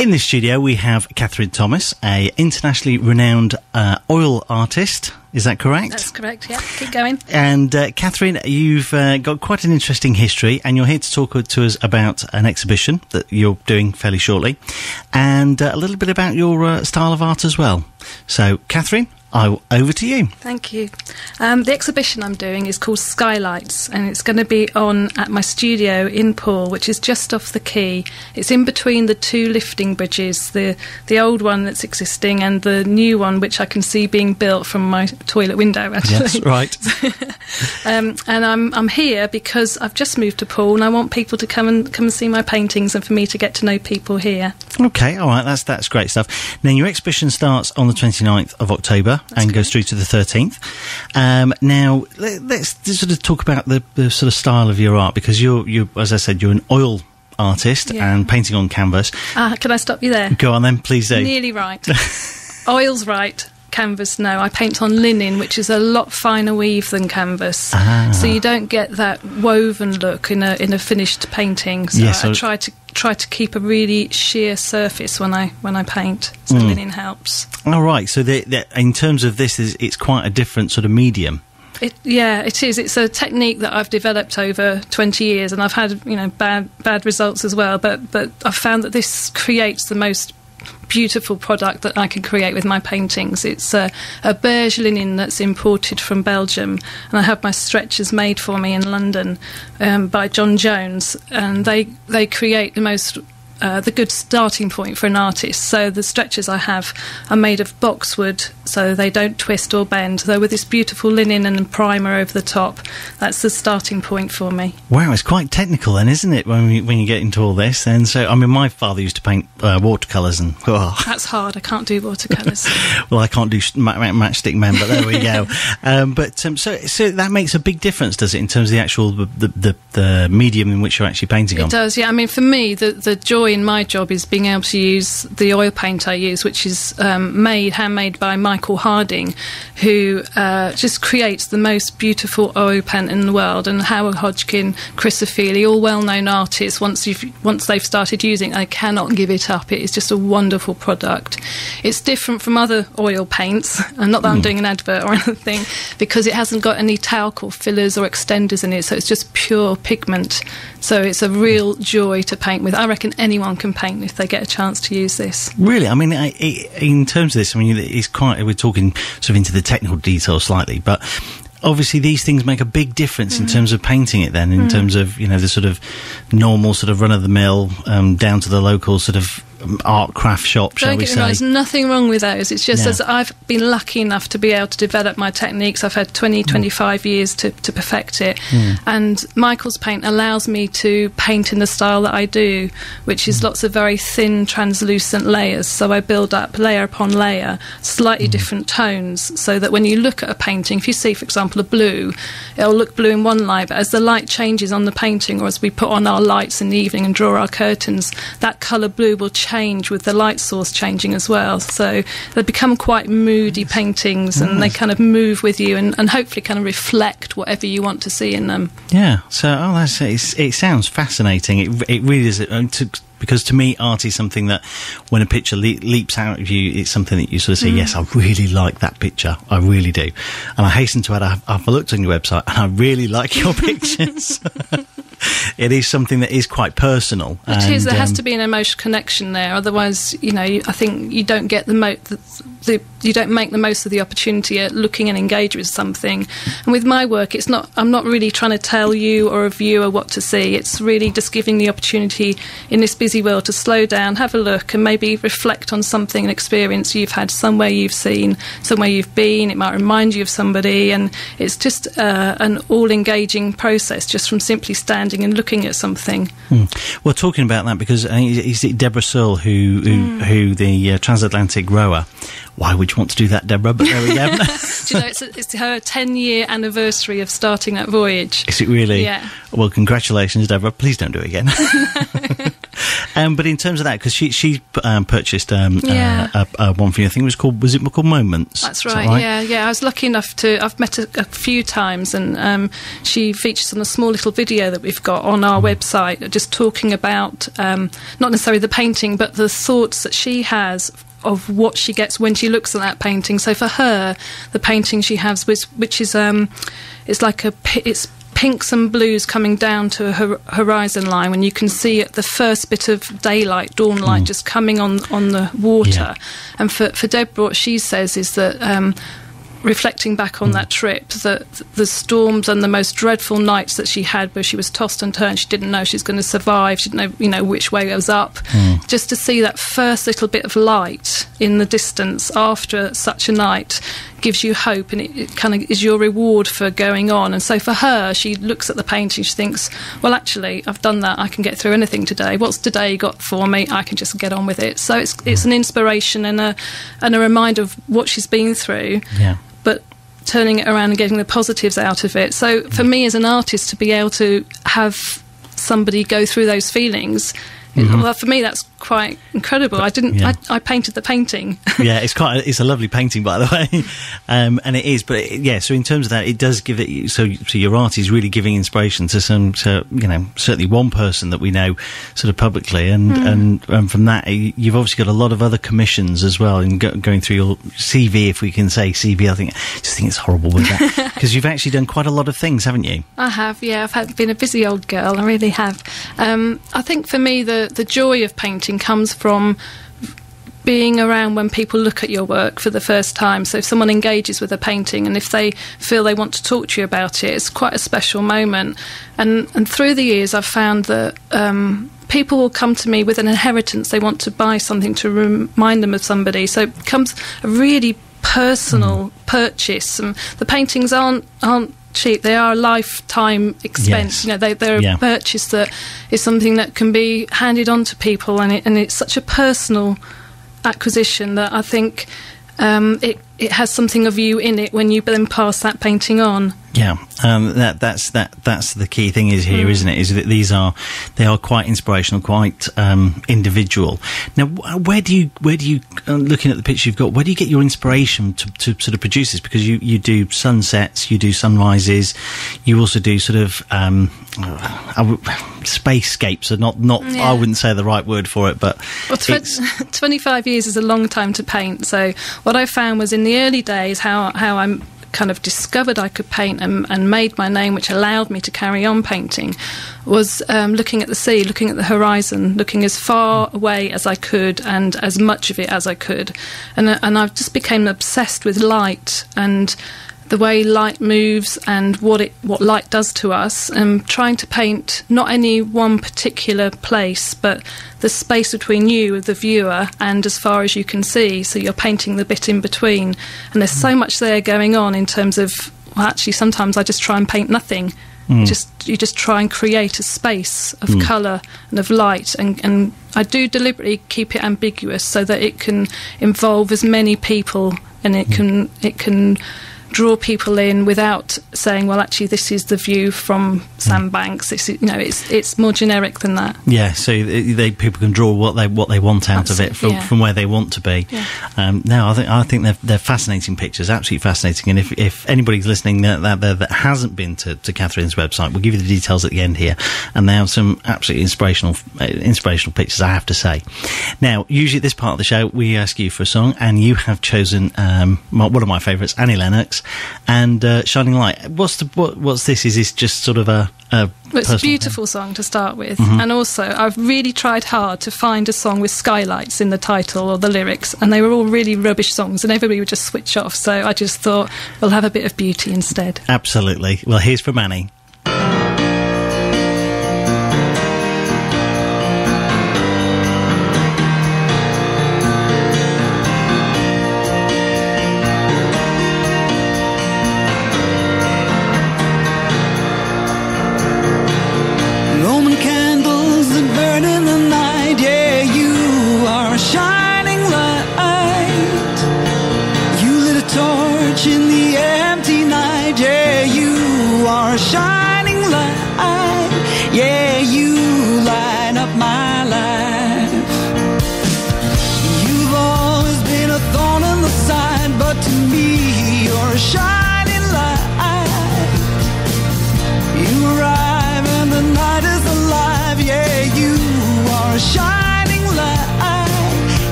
In the studio, we have Kathryn Thomas, a internationally renowned oil artist. Is that correct? That's correct, yeah. Keep going. And Kathryn, you've got quite an interesting history, and you're here to talk to us about an exhibition that you're doing fairly shortly, and a little bit about your style of art as well. So, Kathryn, over to you. Thank you. The exhibition I'm doing is called Skylights, and it's going to be on at my studio in Poole, which is just off the quay. It's in between the two lifting bridges, the old one that's existing and the new one, which I can see being built from my toilet window, actually. Yes, right. And I'm here because I've just moved to Poole, and I want people to come and see my paintings, and for me to get to know people here. Okay, all right, that's great stuff. Now, your exhibition starts on the 29th of October. And goes through to the 13th. Now, let's sort of talk about the sort of style of your art, because you're, as I said, you're an oil artist and painting on canvas. Can I stop you there? Go on then, please do. Nearly right. Oil's right. Canvas, no. I paint on linen, which is a lot finer weave than canvas, so you don't get that woven look in a finished painting. So yes, I try to keep a really sheer surface when I paint. So linen helps. All right. So in terms of this, it's quite a different sort of medium. It is. It's a technique that I've developed over 20 years, and I've had bad results as well. But I've found that this creates the most beautiful product that I can create with my paintings. It's a beige linen that's imported from Belgium, and I have my stretchers made for me in London by John Jones, and they create the most the good starting point for an artist. So the stretchers I have are made of boxwood, so they don't twist or bend. So with this beautiful linen and primer over the top, that's the starting point for me. Wow, it's quite technical then, isn't it, when you get into all this? And so, I mean, my father used to paint watercolours, and that's hard. I can't do watercolours. Well, I can't do matchstick men, but there we go. So that makes a big difference, does it, in terms of the actual the medium in which you're actually painting on? It does, yeah. I mean, for me, the joy in my job is being able to use the oil paint I use, which is handmade by Michael Harding, who just creates the most beautiful oil paint in the world. And Howard Hodgkin, Chris O'Feely, all well-known artists, once they've started using it, they cannot give it up. It is just a wonderful product. It's different from other oil paints, and not that I'm doing an advert or anything, because it hasn't got any talc or fillers or extenders in it, so it's just pure pigment. So it's a real joy to paint with. I reckon anyone can paint if they get a chance to use this. Really? I mean, in terms of this, I mean, it's quite, we're talking sort of into the technical details slightly, but obviously these things make a big difference in terms of painting it then, in terms of, the sort of normal sort of run-of-the-mill down to the local sort of art craft shop, shall we say. There's nothing wrong with those. It's just as I've been lucky enough to be able to develop my techniques. I've had 25 years to perfect it. And Michael's paint allows me to paint in the style that I do, which is lots of very thin, translucent layers. So I build up layer upon layer, slightly different tones, so that when you look at a painting, if you see, for example, a blue, it'll look blue in one light, but as the light changes on the painting, or as we put on our lights in the evening and draw our curtains, that colour blue will change with the light source changing as well. So they become quite moody paintings, and they kind of move with you and hopefully kind of reflect whatever you want to see in them. Yeah, so it sounds fascinating. It really is, because to me, art is something that when a picture leaps out of you, it's something that you sort of say, yes, I really like that picture. I really do. And I hasten to add, I've looked on your website, and I really like your pictures. It is something that is quite personal. It is. There has to be an emotional connection there. Otherwise, I think you don't get you don't make the most of the opportunity at looking and engage with something. And with my work, I'm not really trying to tell you or a viewer what to see. It's really just giving the opportunity in this busy world to slow down, have a look, and maybe reflect on something, an experience you've had, somewhere you've seen, somewhere you've been. It might remind you of somebody, and it's just an all-engaging process, just from simply standing and looking at something. Well, talking about that, because is it Deborah Searle who the transatlantic rower? Why would you want to do that, Deborah? But there we go. Do you know, it's her 10-year anniversary of starting that voyage. Is it really? Yeah. Well, congratulations, Deborah. Please don't do it again. But in terms of that, because she purchased one for you, I think was it called Moments? That's right, yeah. I was lucky enough I've met her a few times, and she features on a small little video that we've we've got on our website, just talking about not necessarily the painting, but the thoughts that she has of what she gets when she looks at that painting. So for her, the painting she has, which is it's like it's pinks and blues coming down to a horizon line, when you can see the first bit of daylight, dawn light, just coming on the water. And for Deborah, what she says is that reflecting back on that trip, that the storms and the most dreadful nights that she had, where she was tossed and turned, she didn't know she was going to survive, she didn't know which way it was up, just to see that first little bit of light in the distance after such a night gives you hope, and it kind of is your reward for going on. And so for her, she looks at the painting, she thinks, well, actually, I've done that, I can get through anything today. What's today got for me? I can just get on with it. So it's an inspiration and a reminder of what she's been through, but turning it around and getting the positives out of it. So for me as an artist, to be able to have somebody go through those feelings, well, for me that's quite incredible. I painted the painting. It's a lovely painting, by the way, and it is. But so in terms of that, it does give it. So your art is really giving inspiration to certainly one person that we know sort of publicly, and from that, you've obviously got a lot of other commissions as well. And going through your CV, if we can say CV, I think it's horrible with that, because you've actually done quite a lot of things, haven't you? I have, yeah. I've been a busy old girl. I really have. I think for me, the joy of painting comes from being around when people look at your work for the first time. So if someone engages with a painting, and if they feel they want to talk to you about it, it's quite a special moment. And through the years, I've found that people will come to me with an inheritance. They want to buy something to remind them of somebody. So it becomes a really personal purchase. And the paintings aren't cheap. They are a lifetime expense. They're a purchase that is something that can be handed on to people, and it's such a personal acquisition that I think it has something of you in it when you then pass that painting on. That's the key thing here, isn't it? Is that they are quite inspirational, quite individual. Now, where do you looking at the picture you've got, where do you get your inspiration to sort of produce this? Because you do sunsets, you do sunrises, you also do sort of spacescapes. Are not I wouldn't say the right word for it, but 25 years is a long time to paint. So what I found was in the early days how I'm kind of discovered I could paint and made my name, which allowed me to carry on painting, was looking at the sea, looking at the horizon, looking as far away as I could and as much of it as I could. And I just became obsessed with light and the way light moves and what light does to us, and trying to paint not any one particular place, but the space between you, the viewer, and as far as you can see. So you're painting the bit in between, and there's so much there going on in terms of, well, actually sometimes I just try and paint nothing. You just try and create a space of colour and of light, and I do deliberately keep it ambiguous so that it can involve as many people, and it can draw people in without saying, well, actually this is the view from Sandbanks. This is, it's more generic than that. So people can draw what they want out of it from where they want to be. I think they're fascinating pictures, absolutely fascinating. And if anybody's listening out there that hasn't been to Kathryn's website, we'll give you the details at the end here, and they have some absolutely inspirational pictures, I have to say. Now, usually at this part of the show we ask you for a song, and you have chosen one of my favourites, Annie Lennox, and Shining Light. What's this? Is this just sort of it's a beautiful song to start with, and also I've really tried hard to find a song with Skylights in the title or the lyrics, and they were all really rubbish songs and everybody would just switch off, so I just thought we'll have a bit of beauty instead. Absolutely. Well, here's from Annie. In the empty night, yeah, you are shining.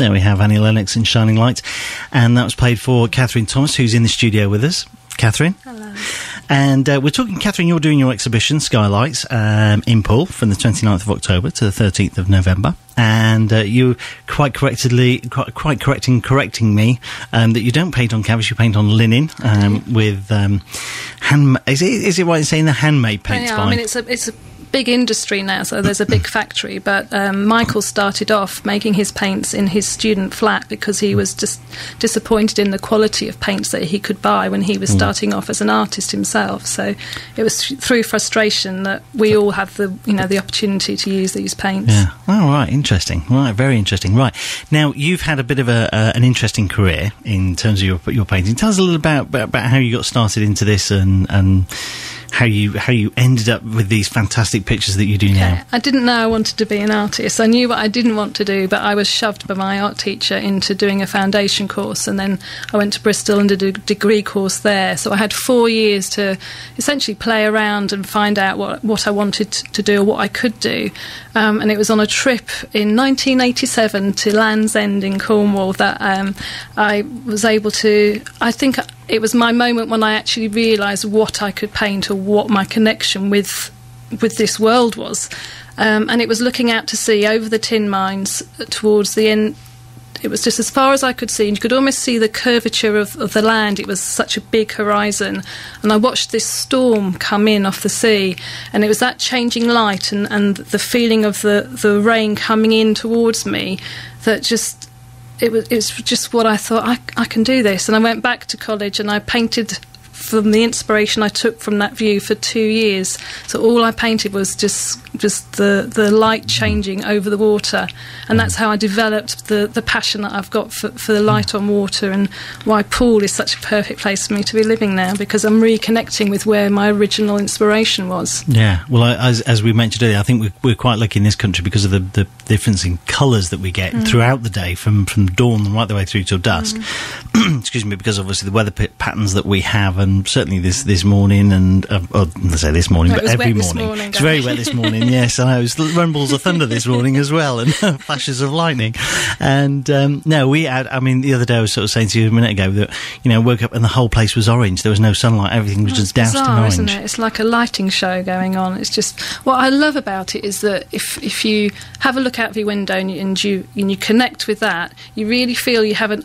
There we have Annie Lennox in Shining Lights, and that was played for Kathryn Thomas, who's in the studio with us. Kathryn? Hello. And we're talking, Kathryn, you're doing your exhibition, Skylights, in Poole from the 29th of October to the 13th of November. And you correcting me that you don't paint on canvas, you paint on linen with hand. Is it right in saying the handmade paints? Yeah, I mean it's a big industry now, so there's a big factory, but Michael started off making his paints in his student flat because he was just disappointed in the quality of paints that he could buy when he was starting off as an artist himself. So it was through frustration that we all have the opportunity to use these paints. Yeah. Oh, right, interesting. Right, very interesting. Right, now you've had a bit of an interesting career in terms of your painting. Tell us a little about how you got started into this and how you ended up with these fantastic pictures that you do now. I didn't know I wanted to be an artist. I knew what I didn't want to do, but I was shoved by my art teacher into doing a foundation course, and then I went to Bristol and did a degree course there. So I had 4 years to essentially play around and find out what I wanted to do or what I could do. And it was on a trip in 1987 to Land's End in Cornwall that I was able to, I think it was my moment when I actually realised what I could paint or what my connection with this world was. And it was looking out to sea over the tin mines towards the end. It was just as far as I could see, and you could almost see the curvature of the land. It was such a big horizon. And I watched this storm come in off the sea, and it was that changing light and the feeling of the rain coming in towards me that just... It's just what I thought, I can do this. And I went back to college and I painted from the inspiration I took from that view for 2 years. So all I painted was just the light changing over the water. And that's how I developed the passion that I've got for the light on water, and why Poole is such a perfect place for me to be living now, because I'm reconnecting with where my original inspiration was. Yeah, well, as we mentioned earlier, I think we're quite lucky in this country because of the difference in colours that we get throughout the day, from dawn right the way through till dusk. Excuse me, because obviously the weather patterns that we have, and certainly this morning, and let's say this morning, but every morning. It's very wet this morning. Yes, I know. It was rumbles of thunder this morning as well, and flashes of lightning. And no, we had. I mean, the other day I was sort of saying to you a minute ago that woke up and the whole place was orange. There was no sunlight. Everything was just doused in orange. Isn't it? It's like a lighting show going on. It's just what I love about it is that if you have a look out of your window and you connect with that, you really feel you have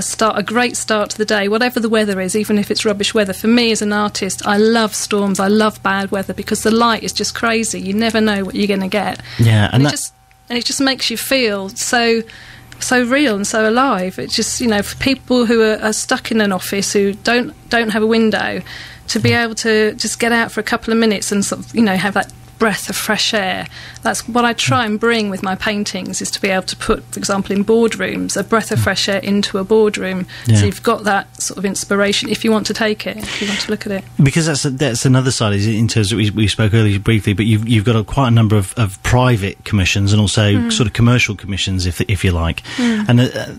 a great start to the day, whatever the weather is, even if it's rubbish weather. For me as an artist, I love storms. I love bad weather because the light is just crazy. You never know what you're going to get. Yeah, and it just makes you feel so real and so alive. It's just for people who are stuck in an office, who don't have a window, to be able to just get out for a couple of minutes and sort of have that breath of fresh air. That's what I try and bring with my paintings, is to be able to put, for example, in boardrooms, a breath of fresh air into a boardroom. Yeah. So you've got that sort of inspiration if you want to take it, if you want to look at it. Because that's another side, is in terms of, we spoke earlier briefly, but you've got quite a number of private commissions and also sort of commercial commissions, if you like, and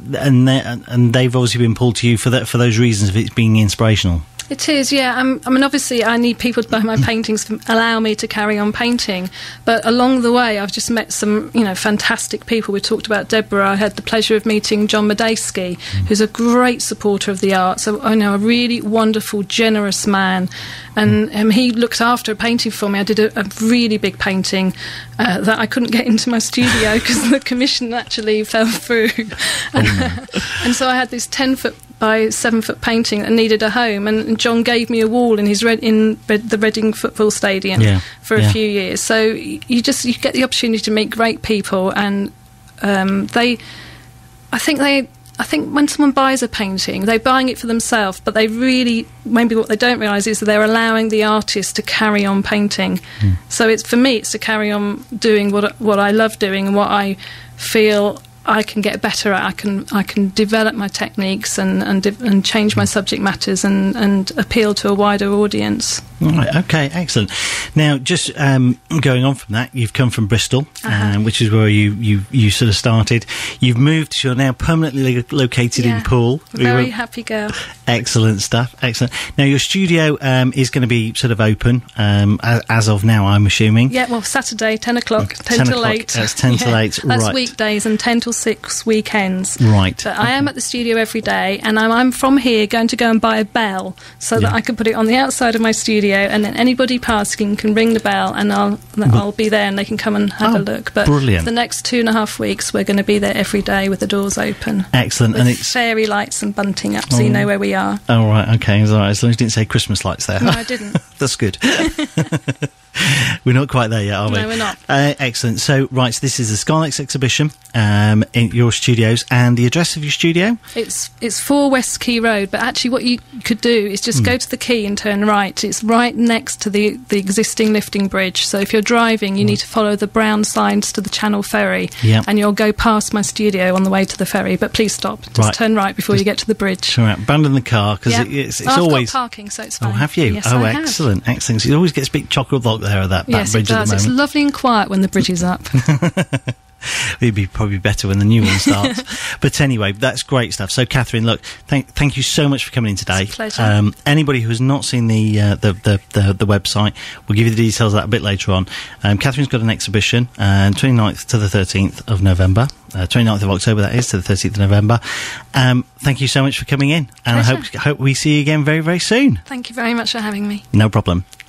they've obviously been pulled to you for those reasons of it being inspirational. It is, yeah. I mean, obviously, I need people to buy my paintings to allow me to carry on painting. But along the way, I've just met some, fantastic people. We talked about Deborah. I had the pleasure of meeting John Medeski, who's a great supporter of the arts. So I know a really wonderful, generous man. And he looked after a painting for me. I did a really big painting that I couldn't get into my studio because the commission actually fell through. And so I had this 10-foot by 7-foot painting that needed a home, and John gave me a wall in the Reading football stadium for a few years. So you get the opportunity to meet great people, and I think when someone buys a painting, they're buying it for themselves, but they really, maybe what they don't realise is that they're allowing the artist to carry on painting. So for me it's to carry on doing what I love doing and what I feel I can get better at. I can develop my techniques and change my subject matters and appeal to a wider audience. Right, okay, excellent. Now, just going on from that, you've come from Bristol, which is where you sort of started. You've moved, you're now permanently located in Poole. Very happy girl. Excellent stuff, excellent. Now, your studio is going to be sort of open as of now, I'm assuming. Yeah, well, Saturday, 10 o'clock, 10 till 8. That's 10 till 8, right. That's weekdays and 10 till 6 weekends. Right. But I am at the studio every day, and I'm from here going to go and buy a bell so that I can put it on the outside of my studio, and then anybody passing can ring the bell, and I'll be there, and they can come and have a look. But brilliant. For the next 2.5 weeks, we're going to be there every day with the doors open. Excellent. With and it's fairy lights and bunting up, so you know where we are. Oh, right, okay. All right. As long as you didn't say Christmas lights there. No, I didn't. That's good. We're not quite there yet, are we? No, we're not. Excellent. So, right, so this is the Skylights exhibition in your studios, and the address of your studio? It's 4 West Quay Road, but actually what you could do is just go to the quay and turn right. It's right next to the existing lifting bridge, so if you're driving, you need to follow the brown signs to the Channel Ferry, and you'll go past my studio on the way to the ferry, but please stop. Just turn right before you get to the bridge. Sure, abandon the car, because it's always... I've got parking, so it's fine. Oh, have you? Yes, oh, I excellent, have. Excellent. So it always gets a bit chock-a-block there at that bridge it does. at the moment. It's lovely and quiet when the bridge is up. It'd be probably better when the new one starts. But anyway, that's great stuff. So, Kathryn, look, thank you so much for coming in today. It's a pleasure. Anybody who has not seen the website, we'll give you the details of that a bit later on. Kathryn's got an exhibition 29th to the 13th of November. 29th of October, that is, to the 13th of November. Thank you so much for coming in. And Pleasure. I hope we see you again very, very soon. Thank you very much for having me. No problem.